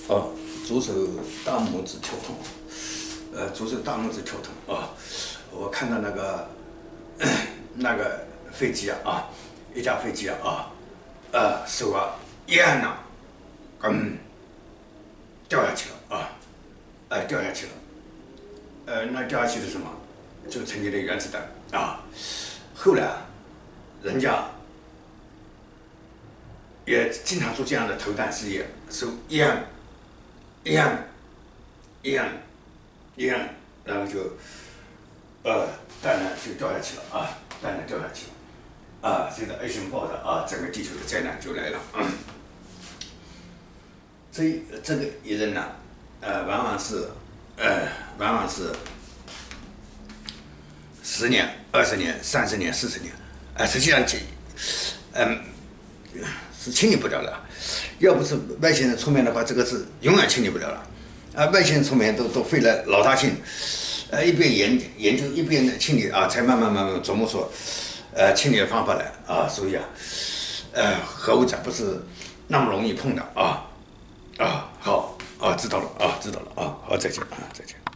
哦，左手大拇指跳痛，左手大拇指跳痛啊！我看到那个那个飞机一架飞机手一按呐，掉下去了掉下去了。那掉下去是什么？就曾经的原子弹后来人家也经常做这样的投弹试验，手一按，然后就弹呢就掉下去了弹呢掉下去了随着 A 型爆炸整个地球的灾难就来了。所以这个一人呢，往往是10年、20年、30年、40年，实际上是清理不了的。要不是外星人出面的话，这个是永远清理不了了。外星人出面都费了老大劲，一边研究一边清理才慢慢琢磨出清理的方法来所以核污染不是那么容易碰的好知道了好，再见再见。